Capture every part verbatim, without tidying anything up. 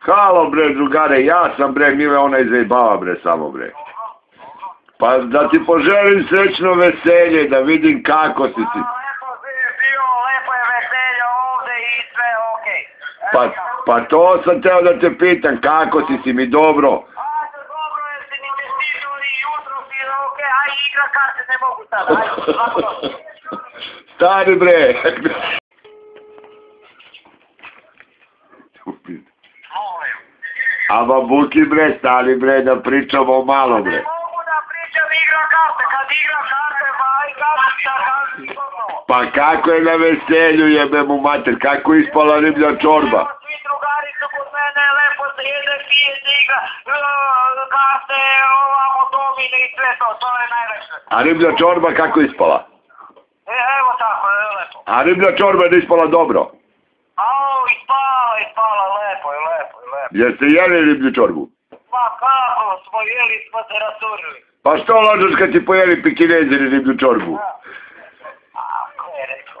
Halo bre drugare, ja sam bre, Mile, ona izajebava bre samo bre. Pa da ti poželim srećno veselje, da vidim kako si si. Lepo si bio, lepo je veselje ovdje i sve okej. Pa, pa to sam teo da te pitam, kako si si mi dobro? Ajde, dobro, jesi ni investitor i jutro si okej, aj igra karte ne mogu sada, ajde, svako dobro. Stari bre. A babuki bre, stari bre, da pričamo malo bre. Ne mogu da pričam, igra karte, kad igra karte, pa aj karte, šta karte, gotovo. Pa kako je na veselju, jebe mu mater, kako je ispala riblja čorba? Evo, svi drugari su kod mene, lepo se jede, pije, se igra, karte, ovamo, domine i sve to, to je najveće. A riblja čorba kako je ispala? E, evo tako, je lepo. A riblja čorba je ispala dobro? Au, ispala, ispala, lepo je, lepo je, lepo. Jeste jeli riblju čorbu? Pa kako, smo jeli, smo se rasurili. Pa što lažeš kad ti pojeli pikinezeri riblju čorbu? A, ko je rekao?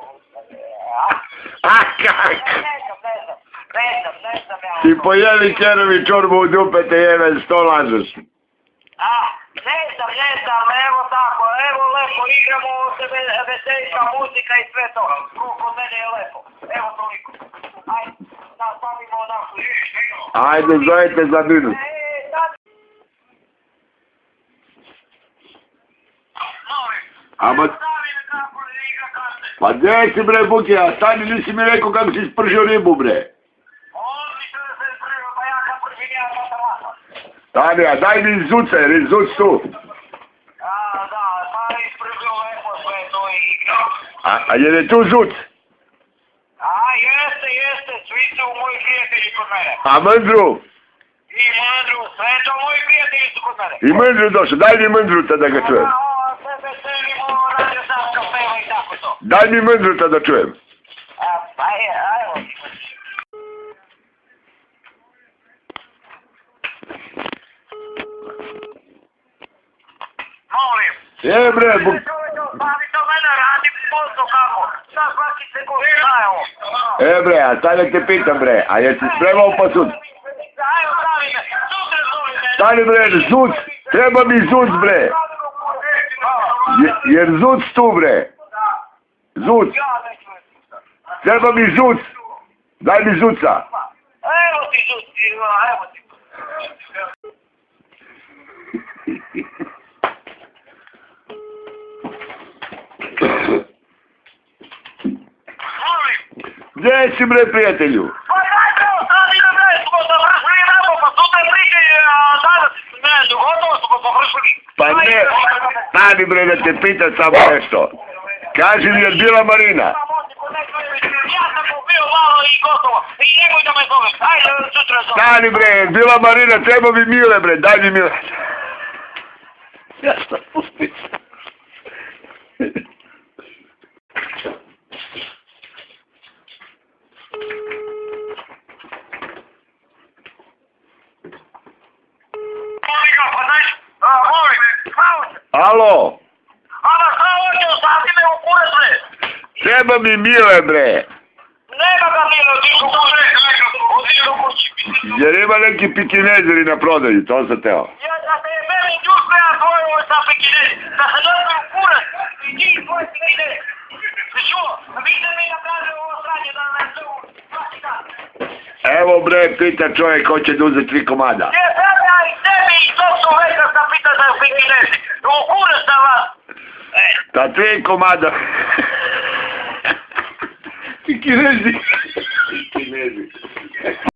A kak? Ne znam, ne znam, ne znam, ne znam ja. Ti pojeli kerovi čorbu u dupe te jeve, što lažeš? A, ne znam, ne znam, evo tako, evo lepo, igramo se veseljka, muzika i sve to. Kod mene je lepo, evo toliko. Ajde, nastavimo našu. Ajde, zovete za minut. E, sad... Ama... Pa gdje si bre Buki, a stani nisi mi rekao kako si spržio ribu bre. Stani, a daj mi zuce, jer je zuc tu. A, da, stani spržio lepo sve to i igrao. A, a jer je tu zuc? A, jeste, jeste, svi su moji prijatelji kod mene. A Mndru? I Mndru, sve to moji prijatelji su kod mene. I Mndru došao, daj mi Mndruta da ga čujem. A, sve veselimo, radio sam kafeva i tako to. Daj mi Mndruta da čujem. A, pa je, ajmo. Molim. Je bre, bu... Ali to mene radi posao kako. Sad svaki se ko šta je ovo. E bre, a sad da te pitam bre, a jesi spremao pa sud? Ajmo, stavi me, sutra zove me. Stani bre, zuc, treba mi zuc bre. Je, jer zuc tu bre. Zuc, treba mi zuc. Daj mi zuca. Evo ti zuc, evo ti. Gdje si bre prijatelju? Pa dajte, ostavi na bre, smo završili namo, pa sutra prije, a danas, ne, gotovo smo završili. Pa ne, stani bre da te pitam samo nešto. Kaži mi, je bila Marina? Ja sam bio malo i gotovo, i nemoj da me zoveš, ajde sutra zoveš. Stani bre, je bila Marina, treba mi Mile bre, daj mi Mile. Ja sam pusti. Alo? Ama šta hoće, ostavi me u kurac bre. Treba mi Mile bre. Nema ga Mile, ti su kuće, odi do kući. Jer ima neki pikinezeri na prodaju, to sam teo. Ja da se je meni džusle, a tvoje ovo sa pikinezi. Da se dođe u kurac i ti i tvoje pikinezi. Čuo, vidite mi napravi ovo sranje da ne zovu svaki dan. Evo bre, pita čovjek hoće da uze tri komada. Je tebe, a i tebi i to su veka sam pita za pikinezi. U kurac sam vas. Ta tri komada. Pikinezi. Pikinezi.